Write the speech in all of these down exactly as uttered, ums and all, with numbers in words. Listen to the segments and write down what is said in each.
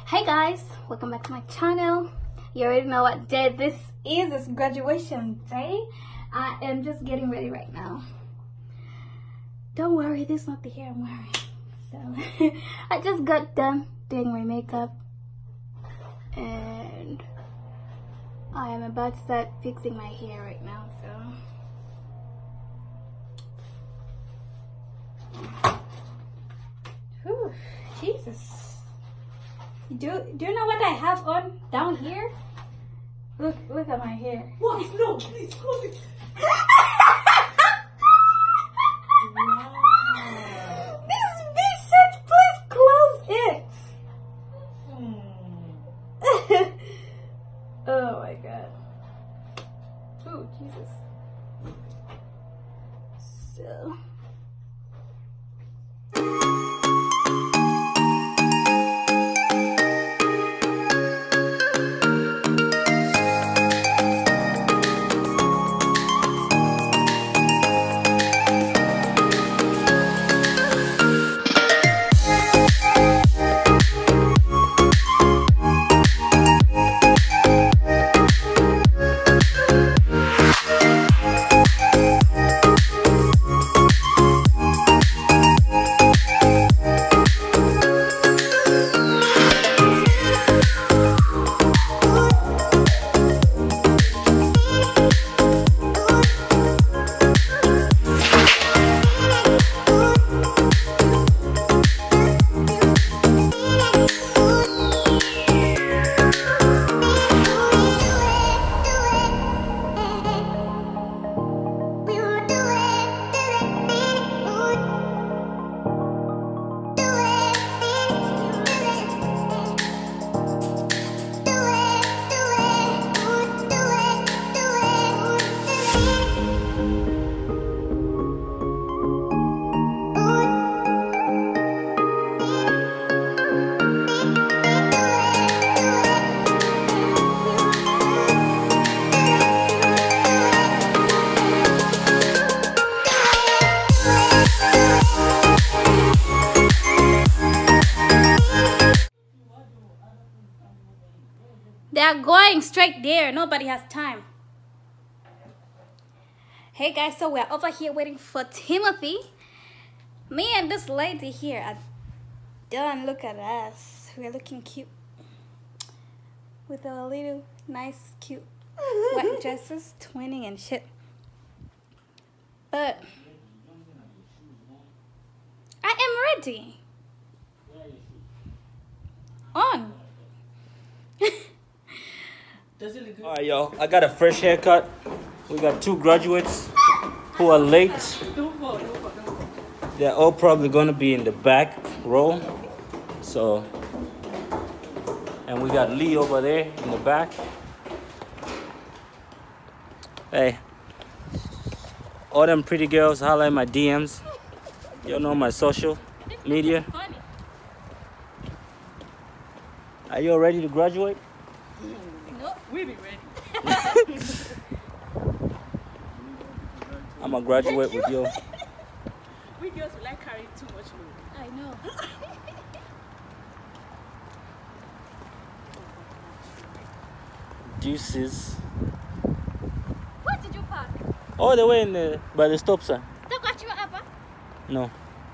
Hey guys, welcome back to my channel. You already know what day this is. It's graduation day. I am just getting ready right now. Don't worry, this is not the hair I'm wearing. So I just got done doing my makeup and I am about to start fixing my hair right now. So whew, Jesus. Do, do you know what I have on down here? Look, look at my hair. What? No, please, close it. Wow. This bitch said, please close it. Hmm. Oh my god. Oh, Jesus. So. They are going straight there. Nobody has time. Hey guys, so we're over here waiting for Timothy. Me and this lady here are done. Look at us. We're looking cute. With our little nice cute white dresses, twinning and shit. But I am ready. On. Alright, y'all. I got a fresh haircut. We got two graduates who are late. They're all probably gonna be in the back row. So, and we got Lee over there in the back. Hey, all them pretty girls, holla at my D Ms. You know my social media. Are you all ready to graduate? No, we be ready. I'm gonna graduate with you. We girls we like carrying too much load. I know. Deuces. What did you park? All the way in the by the stop sign. Don't got you up. No.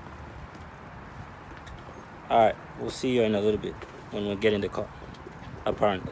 Alright, we'll see you in a little bit when we get in the car. Apparently.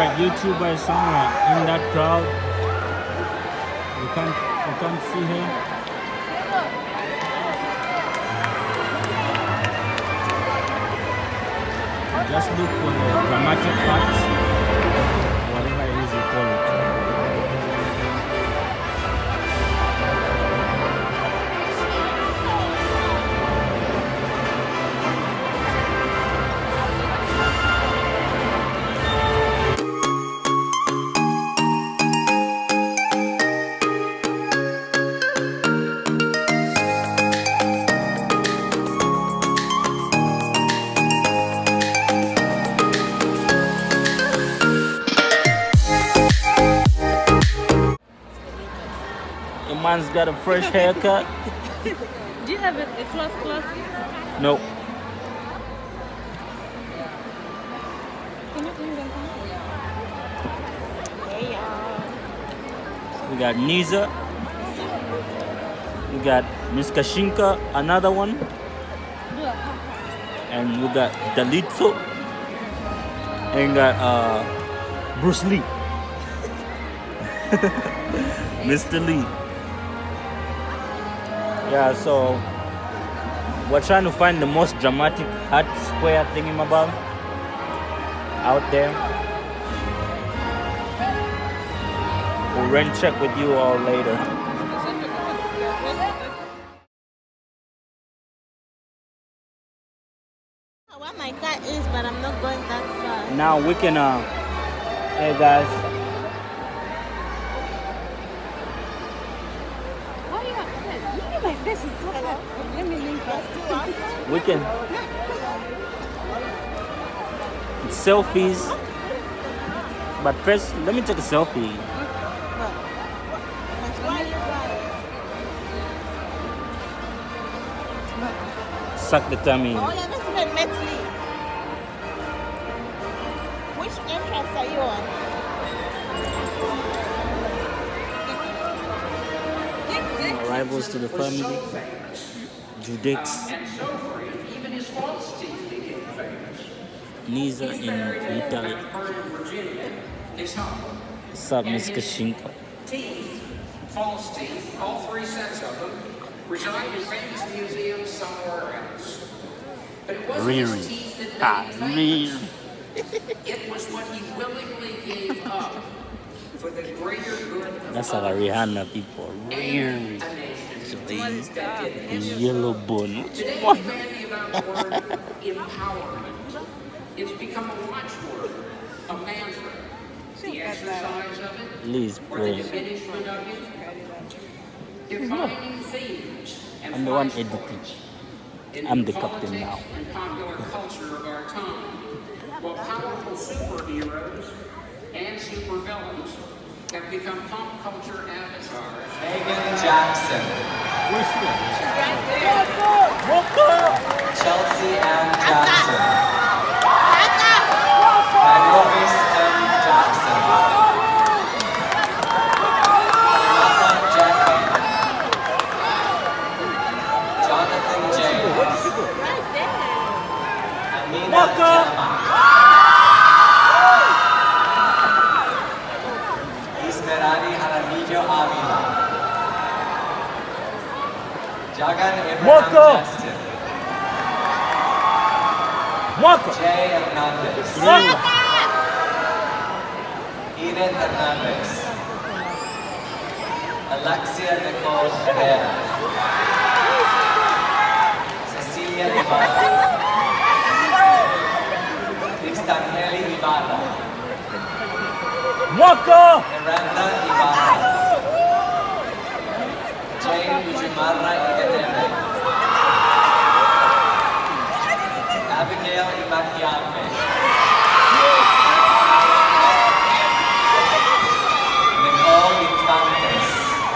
favorite YouTuber is somewhere in that crowd. You can't, you can't see her. Just look for the dramatic parts, whatever it is you call it. Man's got a fresh haircut. Do you have a, a cloth cloth? Nope. Can you clean them? We got Niza. We got Miss Kashinka, another one. And we got Dalito. And we got uh, Bruce Lee. Mister Lee. Yeah, so we're trying to find the most dramatic hot square thingamabab out there. We'll rent check with you all later. Where my car is, but I'm not going that far. Now we can, uh, hey guys. My face is covered. Let me link us. We can. It's selfies. But first, let me take a selfie. Suck the tummy. Oh, yeah, not even met Lee. Which entrance are you on? Arrivals to the family. Judex. Niza in Italy. What's up, Miss Kashinka? Teeth, false teeth, all three sets of them, reside in famous museums somewhere else. But it wasn't Really? his teeth that Ah, made him really? famous. It was what he willingly gave up for the greater good of That's how Rihanna people. Really? nations that did this. Yellow bone. Today, we bandy about the word empowerment. It's become a watchword, a mantra. The exercise of it, Please or the pray. diminishment of it, defining themes and I'm the one philosophies editing. in I'm the politics captain now. and popular culture of our time. While powerful superheroes and supervillains have become pop culture avatars. Megan Jackson, Where's she? Chelsea Ann Jackson, Mavis M. Jackson, Nathan Jeffy, Jonathan James, Amina Gemma, Ismerari Jaramillo Avila, Jagan Abraham Moko. Justin, Marco! Jay Hernandez, Marco! Eden Hernandez, Alexia Nicole Herrera, Cecilia Ibarra, Cristangeli Ibarra, Marco! Miranda Ibarra, Jane Ujumarra Iganeme, Abigail Ibakiame, Nicole Infantes,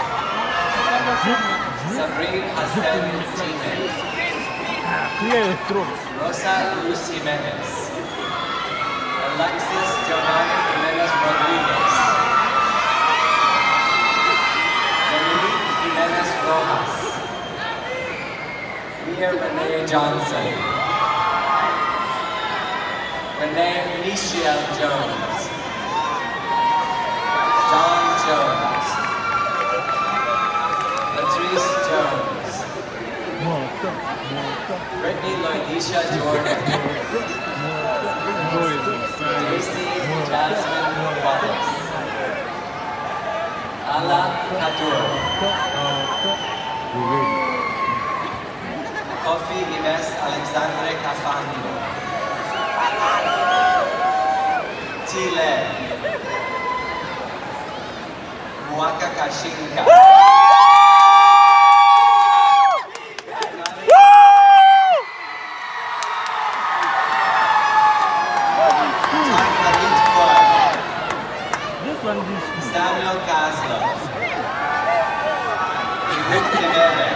Sabrine Hassan Jimenez, Clear your throats. Rosa Luz Jimenez, Alexis Giovanni Jimenez Rodriguez, Dominique Jimenez Rojas, Mia Renee Johnson, Renee Michelle Jones, Jones. Latrice Jones. Brittany Lloydisha Jordan. Daisy Jasmine Wallace. Ala Kadur. Kofi Ines Alexandre Cafano. Tile. Muaka Kashinka. Samuel Kaslo. Rick Kimere.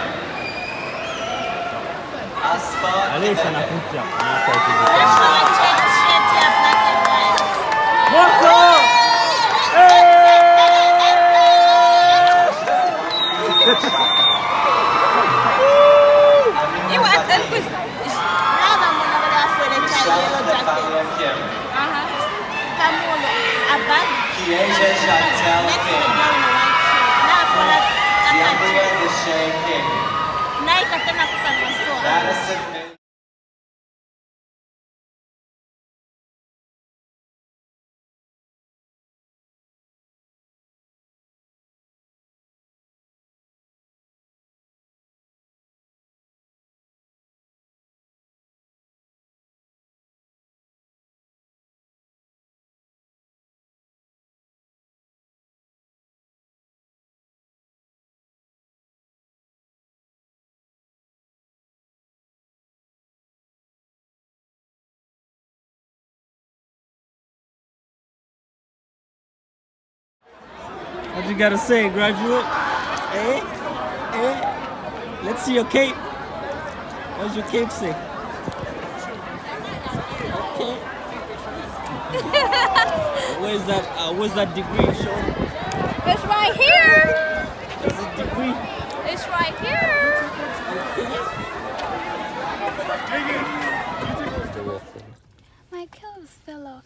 Asfa Alisha Kimere. anakuja. Moko! You want to push? Nada, mona vai ser de Michelle Stefania Kim. Aha. Kamulo, abag. Kieja Chantel Next to the Kim. girl in the white shirt. Na for that. Giambria Deshae King. Na ikatena kukanwaso. Madison Min. What you gotta say, graduate? Eh? Eh? Let's see your cape. What's your cape say? Okay. Where's that? Uh, where's that degree? Show me. It's right here. There's a degree. It's right here. My clothes fell off.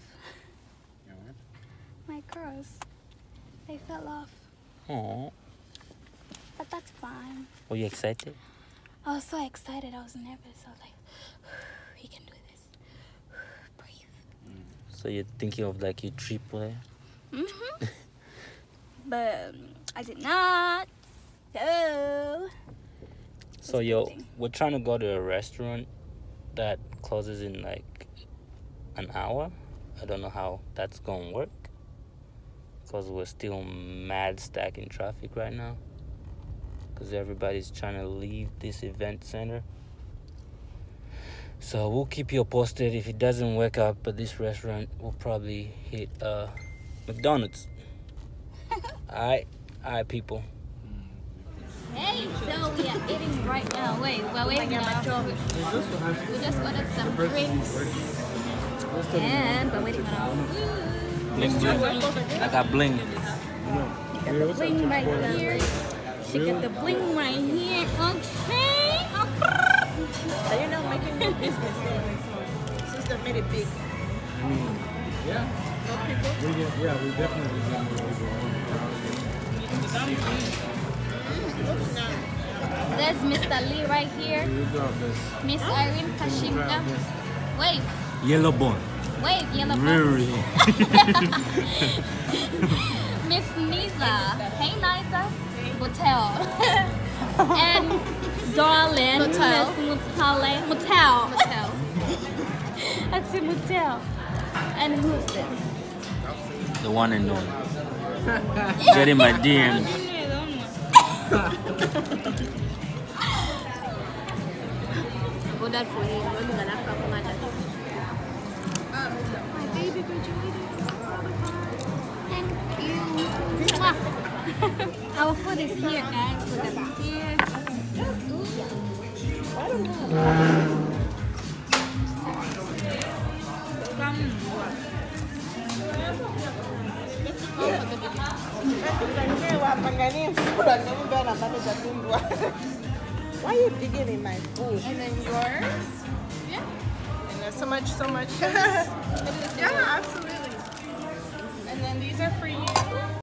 My curls, they fell off. Oh, But that's fine. were you excited? I was so excited. I was nervous. I was like, we can do this. Breathe. So you're thinking of like your triple? Mm-hmm. But um, I did not. So. So yo, we're trying to go to a restaurant that closes in like an hour. I don't know how that's gonna work because we're still mad stack in traffic right now because everybody's trying to leave this event center. So we'll keep you posted. If it doesn't work out at this restaurant, we'll probably hit uh, McDonald's. Alright, alright people. Hey, so we are eating right now. Wait, we're waiting for our food. We just ordered some drinks. And we're waiting on our food. Bling bling. I got bling. She got the bling right here. She got the bling right here. Okay. So you know, making new business sister made it big. Yeah. No people. We get, yeah, we definitely get more people. There's Mister Lee right here. You got this. Miss Irene Kashinka. Wave. Yellow bone. Wave, yellow bone. Really? Miss Niza. Hey, Niza. Motel. And Darlin. Motel. Miss Mutale. Motel. Motel. That's a motel. And who's this? The one and only. Get in my D Ms. Go that for you. My baby graduated. Thank you. Mwah. Our food is here, guys. Look at that. Here. Why are you digging in my food? And then yours. And there's so much, so much. Yeah, absolutely. And then these are for you.